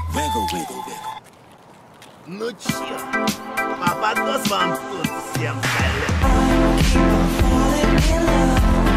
Wiggle, wiggle, wiggle. No chill. Papa does want to see him. I keep on falling in love.